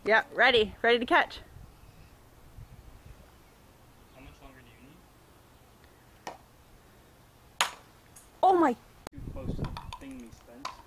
Yeah, ready. Ready to catch. How much longer do you need? Oh my. Too close to the thing we spent.